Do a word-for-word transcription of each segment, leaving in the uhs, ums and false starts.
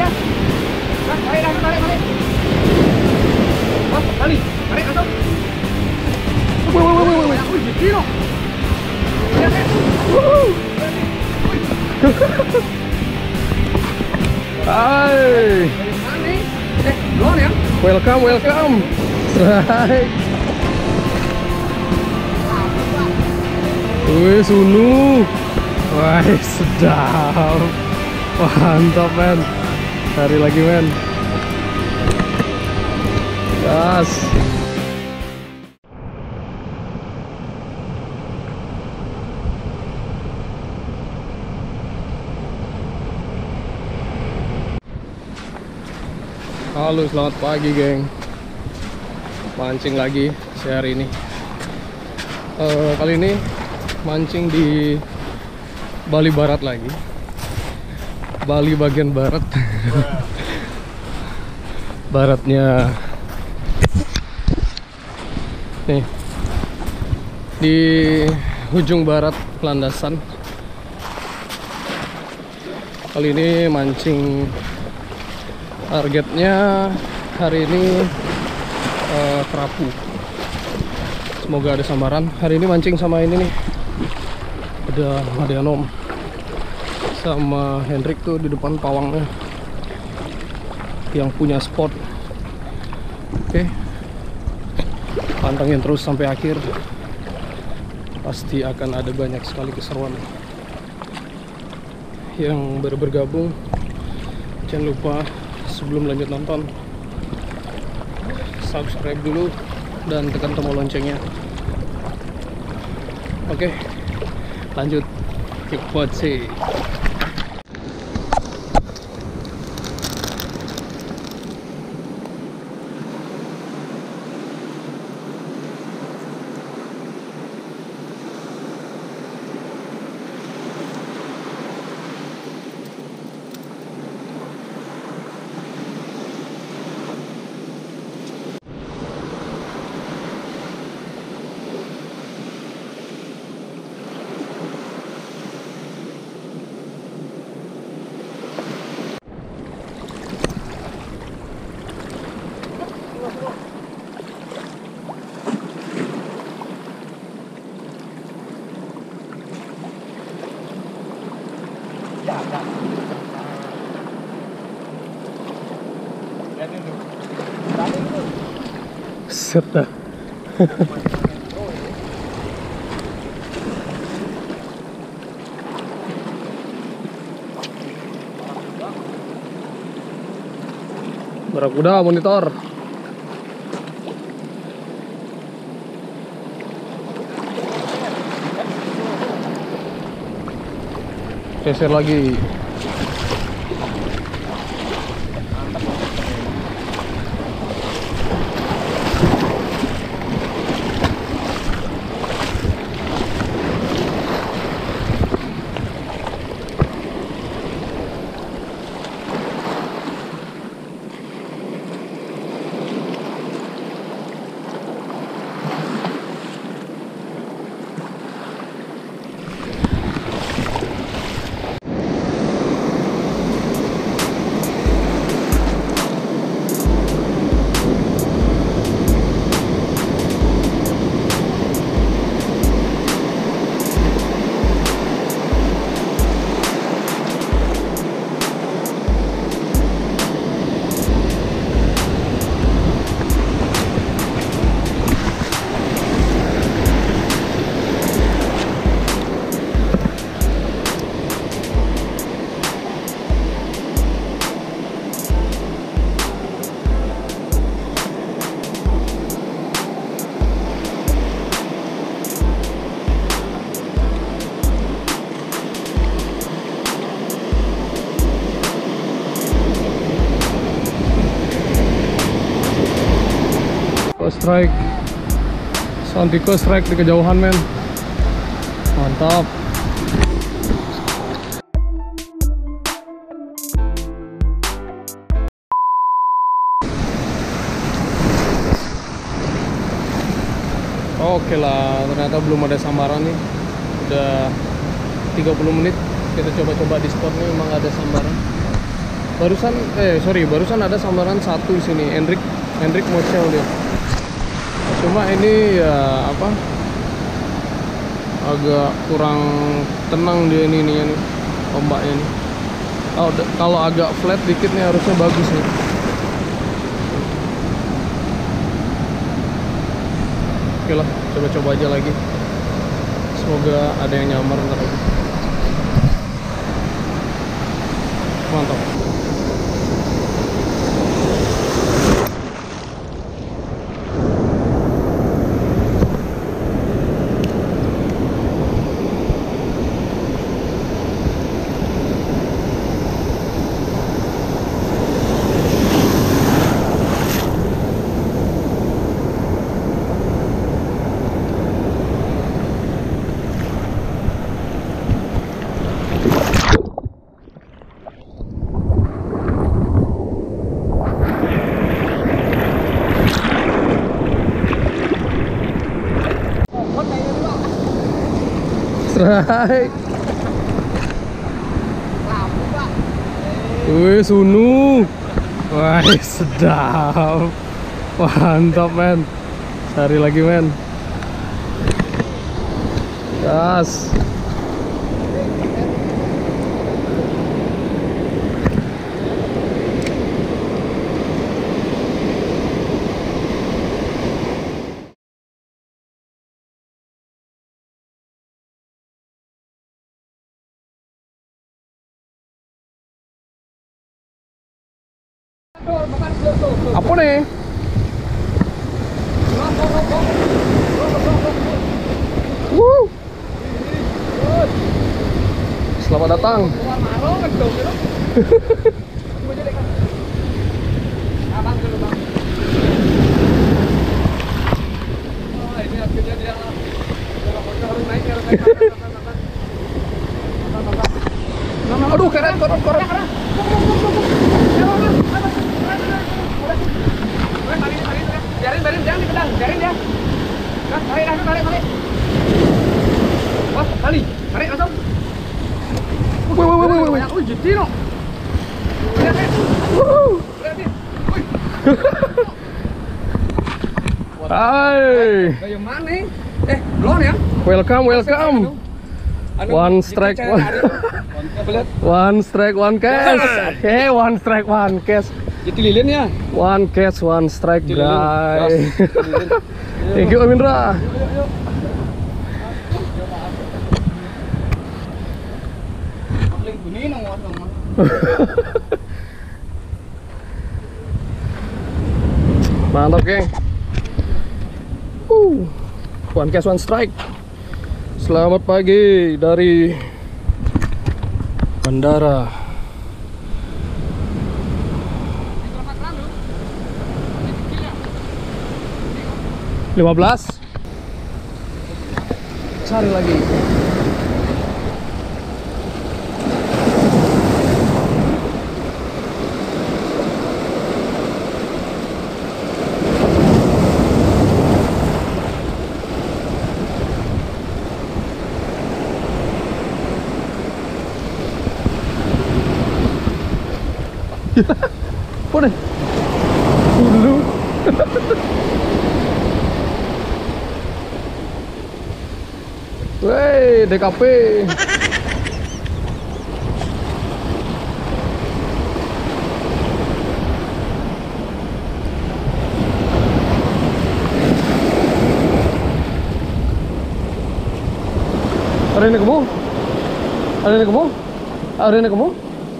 Tarik, tarik, tarik, tarik. Balik, tarik atau? Woi, woi, woi, woi, woi, gede loh. Lihat ya. Hai. Mana? Eh, belum ya? Welcome, welcome. Hai. Wih, sunu. Wah, sedap. Mantap, men. Cari lagi, men. Gas. Halo, selamat pagi, geng. Mancing lagi hari ini. Uh, kali ini mancing di Bali Barat lagi. Bali bagian barat. Baratnya nih di ujung barat landasan. Kali ini mancing, targetnya hari ini uh, kerapu. Semoga ada sambaran. Hari ini mancing sama ini nih, ada Madianom sama Hendrik tuh di depan pawangnya yang punya spot. Oke, pantengin terus sampai akhir, pasti akan ada banyak sekali keseruan. Yang baru bergabung, jangan lupa sebelum lanjut nonton subscribe dulu dan tekan tombol loncengnya. Oke, lanjut keep watching. Set dah. Barakuda monitor. Geser lagi. Strike, Santico strike di kejauhan, men. Mantap. Oke lah, ternyata belum ada sambaran nih. Udah tiga puluh menit kita coba-coba di spot nih, memang ada sambaran. Barusan, eh sorry, barusan ada sambaran satu di sini. Hendrik, Hendrik Mochel dia. Cuma ini ya apa? Agak kurang tenang dia ini nih, nih ombaknya nih. Oh, kalau agak flat dikit nih harusnya bagus nih. Oke lah, coba-coba aja lagi. Semoga ada yang nyamar ntar lagi. Mantap. Strike. Wih, sunu. Wah, sedap. Mantap, men. Cari lagi, men. Gas. Apa nih? Woo. Selamat datang. Aduh, keren, keren, keren. Biarin, biarin, jangan dipedang, biarin dia. Nah, tarik, tarik, tarik, tarik. Wah, tali, tarik langsung. Wih, wih, wih, wih, wih. Wih, jadi no. Lihat, lihat. Lihat nih. Wih. Hai. Kayak mana? Eh, belum ya? Welcome, welcome. One strike, one. One strike, one cash. Hey, one strike, one cash. Jadi lilin ya. One cash, one strike, Lilin. guys. Gas. Lilin. Thank you, Amindra. Mantap, geng. Uh, one cash, one strike. Selamat pagi dari bandara. lima belas. Cari lagi. Apa nih? Dulu. Wey, D K P. Ada ini kamu? Ada ini kamu? Ada ini kamu?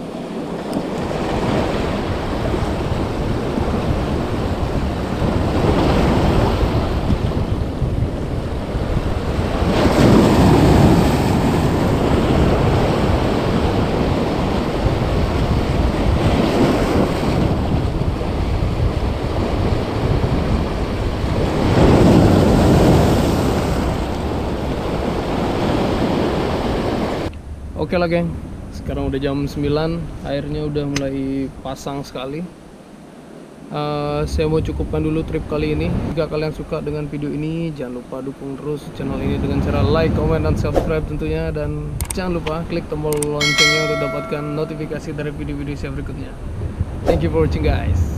Oke lah, geng, sekarang udah jam sembilan, airnya udah mulai pasang sekali. uh, Saya mau cukupkan dulu trip kali ini. Jika kalian suka dengan video ini, jangan lupa dukung terus channel ini dengan cara like, comment, dan subscribe tentunya. Dan jangan lupa klik tombol loncengnya untuk dapatkan notifikasi dari video-video saya berikutnya. Thank you for watching guys.